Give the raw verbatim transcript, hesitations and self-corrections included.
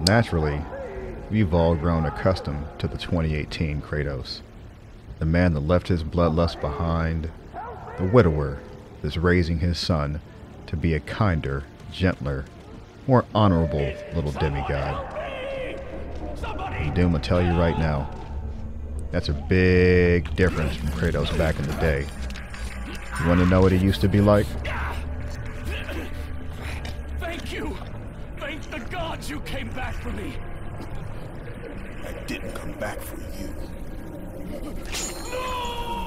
Naturally, we've all grown accustomed to the twenty eighteen Kratos. The man that left his bloodlust behind, the widower that's raising his son to be a kinder, gentler, more honorable little demigod. And Doom will tell you right now, that's a big difference from Kratos back in the day. You want to know what he used to be like? Thank you! Thank the gods you came back for me! I didn't come back for you. No!